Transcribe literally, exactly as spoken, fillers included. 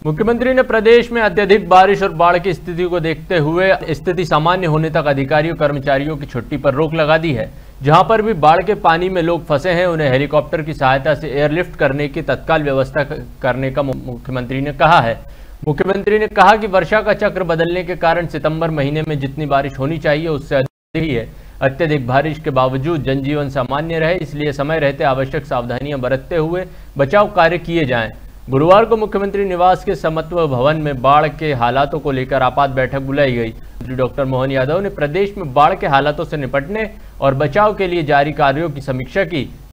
मुख्यमंत्री ने प्रदेश में अत्यधिक बारिश और बाढ़ की स्थिति को देखते हुए स्थिति सामान्य होने तक अधिकारियों कर्मचारियों की छुट्टी पर रोक लगा दी है। जहां पर भी बाढ़ के पानी में लोग फंसे हैं उन्हें हेलीकॉप्टर की सहायता से एयरलिफ्ट करने की तत्काल व्यवस्था करने का मुख्यमंत्री ने कहा है। मुख्यमंत्री ने कहा कि वर्षा का चक्र बदलने के कारण सितंबर महीने में जितनी बारिश होनी चाहिए उससे अधिक ही है। अत्यधिक बारिश के बावजूद जनजीवन सामान्य रहे, इसलिए समय रहते आवश्यक सावधानियां बरतते हुए बचाव कार्य किए जाएं। गुरुवार को मुख्यमंत्री निवास के समत्व भवन में बाढ़ के हालातों को लेकर आपात बैठक बुलाई गई। मंत्री डॉक्टर मोहन यादव ने प्रदेश में बाढ़ के हालातों से निपटने और बचाव के लिए जारी कार्यों की समीक्षा की।